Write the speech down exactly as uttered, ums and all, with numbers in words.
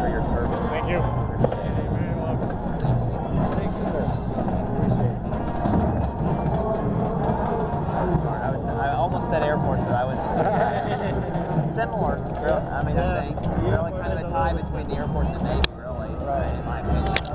for your service. Thank you. Thank you, sir. Appreciate it. That was smart. I was. I almost said Air Force, but I was similar. Really. I mean, Yeah. I think The really airport kind of is a a tie little between the Air Force and Navy, really, Right. in my opinion.